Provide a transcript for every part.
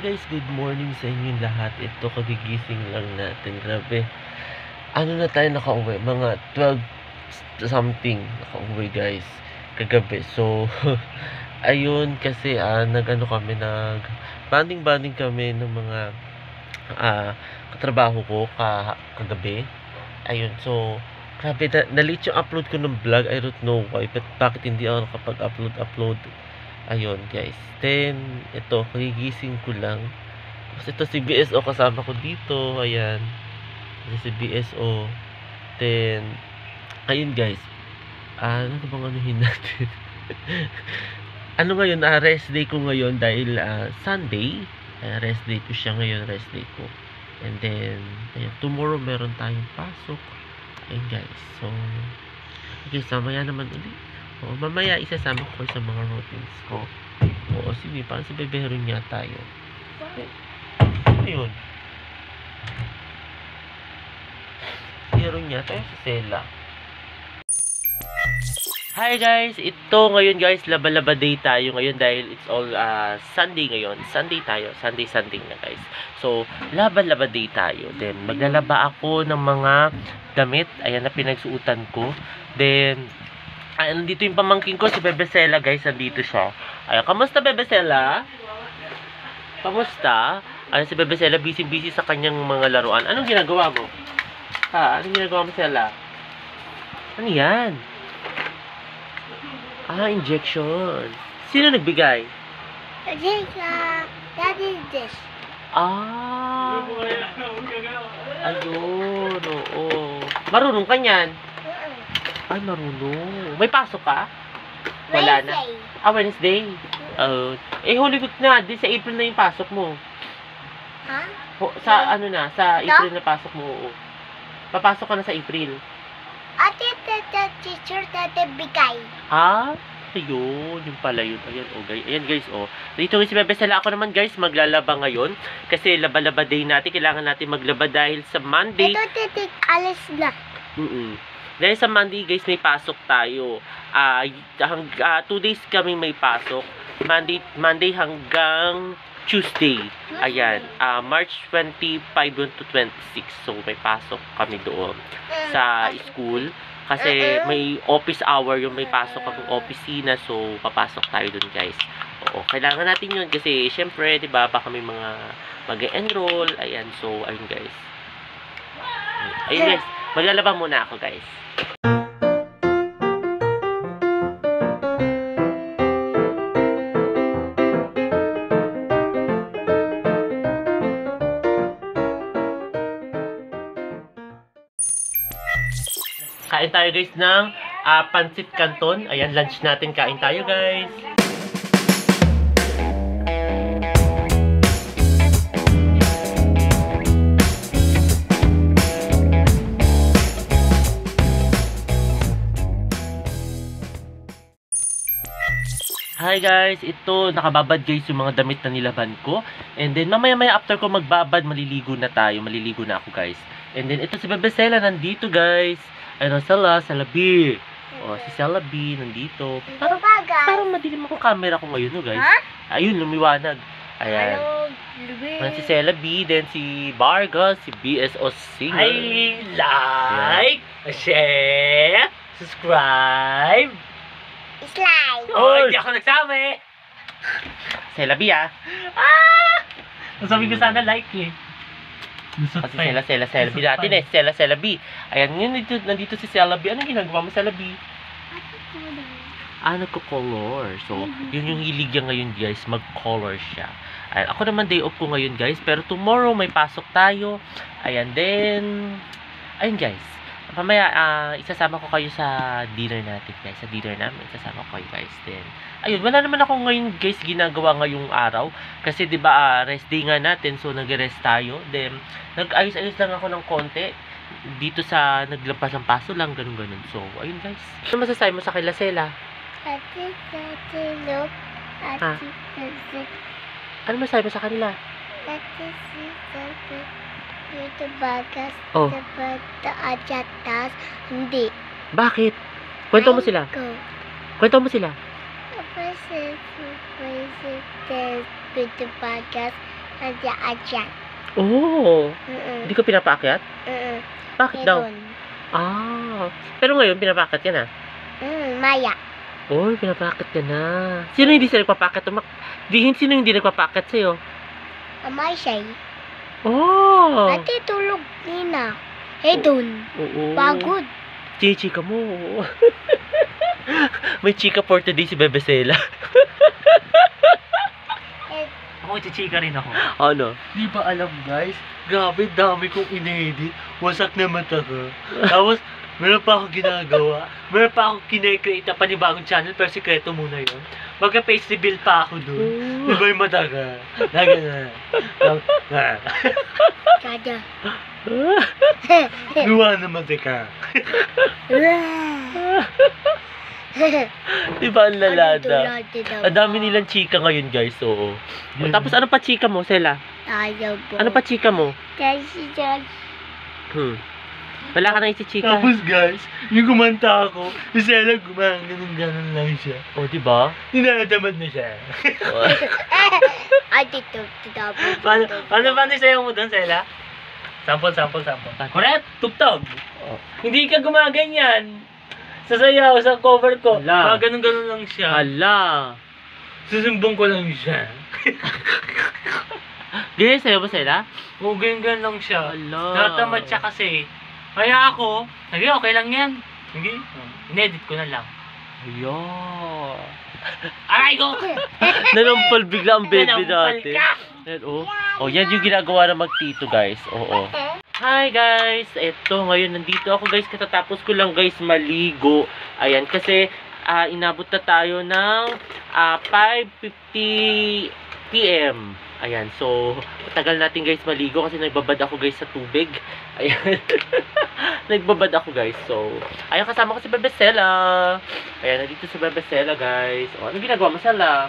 guys, good morning sa inyong lahat. Ito, kagigising lang natin. Grabe. Ano na tayo nakauwi? Mga 12 something nakauwi guys. Kagabi. So, ayun kasi nag-ano kami, banding kami ng mga katrabaho ko kagabi. Ayun, so, grabe, na-late yung upload ko ng vlog. I don't know why, but bakit hindi ako nakapag-upload. Ayun guys, then ito, kagigising ko lang kasi ito si BSO kasama ko dito. Ayan, si BSO. Then ayun guys, ano bang anuhin natin? Ano ngayon, rest day ko ngayon dahil Sunday. Rest day ko siya ngayon, rest day ko. And then ayun, tomorrow meron tayong pasok. Ayun guys, so okay, mamaya naman ulit. Mamaya isasama ko sa mga routines ko. Oo, sige, parang si Beberon nga tayo. Ayun. Beberon nga tayo sa Sela. Hi guys! Ito ngayon guys, laba-laba day tayo ngayon dahil it's all Sunday ngayon. Sunday tayo. Sunday na guys. So, laba-laba day tayo. Then, maglalaba ako ng mga damit. Ayan na pinagsuutan ko. Then, nandito yung pamangkin ko, si Bebesela guys, nandito siya. Ayan, kamusta Bebesela? Kamusta? Ayan, si Bebesela, busy sa kanyang mga laruan. Anong ginagawa mo? Anong ginagawa mo, Sela? Ano yan? Injection. Sino nagbigay? Daddy this. Ayun, oo. Marunong ka niyan? Ay, marunong. May pasok ka? Wala na. Wednesday. Holy Week na. Di sa April na yung pasok mo. Ha? Sa April na pasok mo. Oo. Papasok ka na sa April. Ate, teacher, bigay. Ayun. Yung pala yun. Ayan, guys. Ayan, guys, Dito si Bebesela. Ako naman, guys, maglalaba ngayon. Kasi laba-laba day natin. Kailangan natin maglaba dahil sa Monday. Ito, alis na. Dahil sa Monday, guys, may pasok tayo. 2 days kami may pasok. Monday hanggang Tuesday. Ayan. March 25 to 26. So, may pasok kami doon sa school. Kasi may office hour yung may pasok akong opisina. So, papasok tayo doon, guys. Oo. Kailangan natin yun kasi, syempre, diba, baka may mga mag-enroll. Ayan. So, ayun, guys. Ayun, guys. Maglalaba muna ako, guys. Kain tayo, guys, ng pancit canton. Ayan, lunch natin. Kain tayo, guys. Hi guys, ito nakababad guys yung mga damit na nilaban ko. And then mamaya after ko magbabad, maliligo na ako guys. And then ito si Bebesela nandito guys. Ayun, Sela B. Si Sela B nandito. Parang madilim ako camera ko ngayon guys. Ayun, lumiwanag. Ayan. Si Sela B, then si Vargas, si BSO Singer. Like, share, subscribe. Slide. Hindi ako nagsabi. Sela B Nasabi ko sana like eh. Kasi Sela B natin Sela B. Ayan, nandito si Sela B. Anong ginagawa mo, Sela B? Nagko-color. So, yun yung hilig niya ngayon, guys. Mag-color siya. Ayan, ako naman day off ko ngayon, guys. Pero tomorrow, may pasok tayo. Ayan, then ayun, guys. Mamaya, isasama ko kayo sa dinner natin, guys. Sa dinner namin, isasama ko kayo, guys. Then, ayun, wala naman ako ngayon, guys, ginagawa ngayong araw. Kasi, di ba, rest day nga natin. So, nag-rest tayo. Then, nag-ayos-ayos lang ako ng konti. Dito sa naglampas ng paso lang, ganun-ganun. So, ayun, guys. Ano masasabi mo sa kay Sela? Ate, look. Ate, Ano masasabi mo sa kanila? Ate, Ito bagas, ajatas, hindi. Bakit? Kwento mo sila. Kwento mo sila. Ito bagas, Aja. Oh, Mm-mm. hindi ko pinapaakyat? Mm-mm. Bakit daw? Meron. Ah, pero ngayon pinapaakyat ka na? Maya. Oy, pinapaakyat ka na. Sino hindi sila nagpapaakyat? Sino hindi nagpapaakyat sa'yo? Amay siya. Oh! Ate, tulog nina. Hey, dun. Oo. Pagod. Chichika mo. May chika for today si Bebe Sela. Ako, chichika rin ako. Ano? Di ba alam guys? Grabe, dami kong in-edit. Wasak na mata ko. Tapos, meron pa akong ginagawa. Meron pa akong kine-create na panibagong channel, pero sikreto muna yun. Magka-face reveal pa ako dun. Di ba yung mata ka? Kada. Luwa na mata ka. Di ba ang lalada? Ang dami nilang chika ngayon, guys. Oo. Tapos ano pa chika mo, Sela? Ayaw po. Ano pa chika mo? Kasi Wala ka na chika. Tapos guys, yung kumanta ako, si Sela ganun lang siya. Oh, di ba? Ninadamad na siya. Ay, dito. Paano sayo mo doon, Sela? Sample. Correct? Tugtog. Oh. Hindi ka gumaganyan. Sasayaw sa cover ko. Hala. Ganun lang siya. Hala. Susumbong ko lang siya. Ganyan sa'yo ba, Sela? Oo, ganyan lang siya. Hala. Natatamad siya kasi. Kaya ako, sige, okay lang yan. Sige, inedit ko na lang. Ayan. Aray ko! Nanampal bigla ang baby Nanampal natin. ka! Yan, oh. Oh, yan yung ginagawa ng magtito, guys. Oo. Hi, guys. Eto, ngayon nandito ako, guys. Katatapos ko lang, guys, maligo. Ayan, kasi inabot na tayo ng 5:50 PM. Ayan, so, matagal natin, guys, maligo kasi nagbabad ako, guys, sa tubig. Ayan. Nagbabad ako, guys. So, ayan, kasama ko si Bebe Sela. Ayan, nandito si Bebe Sela, guys. O, ano ginagawa mo, Sela?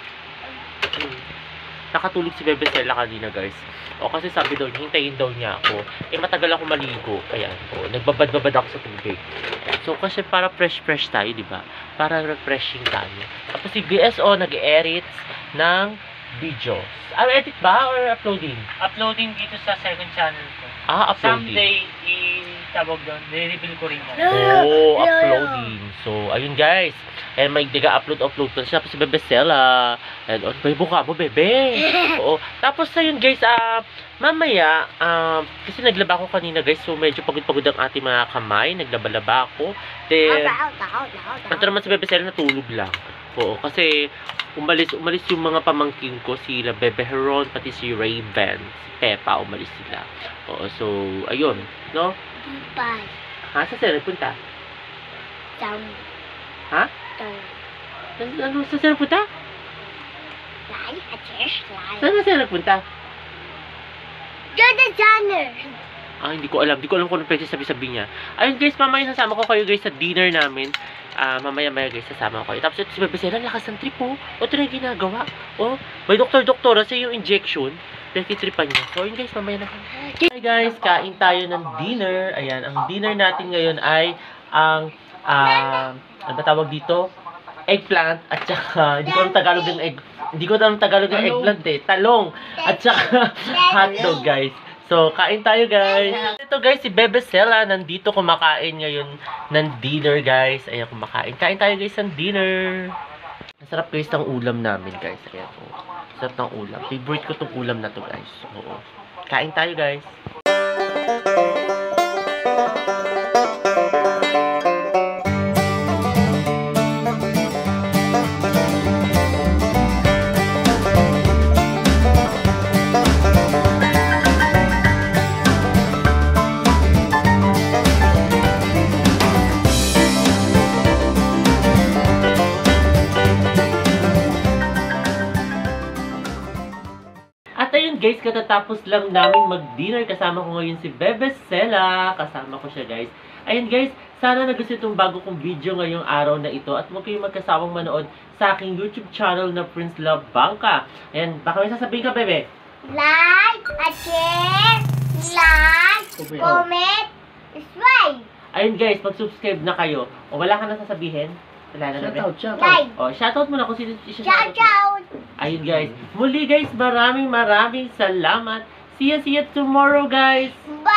Nakatulog si Bebe Sela kanina, guys. O, kasi sabi daw, hintayin daw niya ako. Eh, matagal ako maligo. Ayan, o, nagbabad-babad ako sa tubig. Ayan. So, kasi para fresh-fresh tayo, di ba? Para refreshing tayo. Tapos si BSO, nag-edits ng videos. Edit ba or uploading? Uploading dito sa second channel ko. Uploading. Someday, tawag doon, i-reveal ko rin yan. Oh, uploading. So, ayun guys. And may diga-upload pa siya si Bebe Sela. And on, may buka mo, Bebe. Oo. Tapos ayun guys, mamaya, kasi naglaba ako kanina guys. So, medyo pagod-pagod ang ating mga kamay. Naglaba-laba ako. Then, ito naman si Bebe Sela natulog lang. Oo, kasi umalis yung mga pamangkin ko, sila Bebe Heron, pati si Raven, si Peppa, umalis sila. Oo, so, ayun, no? Bye. Ha? Saan sila nagpunta? Down. Ha? Down. Ano? Saan sila nagpunta? Lie. A church lie. Saan sila nagpunta? You're the Janner. Hindi ko alam. Hindi ko alam kung ano pwede sabi-sabi niya. Ayun guys, mamaya sasama ko kayo guys sa dinner namin. Mamaya guys, sasama ko kayo. Tapos ito si Bebe Sela, lakas ng trip oh. O, ito na yung ginagawa. Oh, may doktor-doktora sa yung injection. Nagtitripan niya. So, ayun guys, mamaya na. Hi guys, kain tayo ng dinner. Ayan, ang dinner natin ngayon ay ang, ano ba tawag dito? Eggplant at saka, hindi ko alam Tagalog ng eggplant eh. Talong. At saka, hotdog guys. So, kain tayo guys. Ito guys, si Bebe Sela nandito kumakain ngayon ng dinner guys. Ayan, kumakain. Kain tayo guys ng dinner. Masarap guys ng ulam namin guys. Ayan po. Masarap ng ulam. Favorite ko tong ulam na to guys. Oo. Kain tayo guys. Guys, katatapos lang namin mag-dinner. Kasama ko ngayon si Bebe Sela. Kasama ko siya guys. Ayun guys, sana nagustuhan itong bago kong video ngayong araw na ito. At huwag kayong magkasawang manood sa aking YouTube channel na Prince Love Bangka. Ayan, baka may sasabihin ka, Bebe? Like, share, comment, subscribe. Ayun guys, mag-subscribe na kayo. O wala ka na sasabihin? Wala na, Bebe? Shout out. Like. O, shoutout mo na kung sino Shout out. Ayun guys. Muli guys, maraming salamat. See ya tomorrow guys. Bye!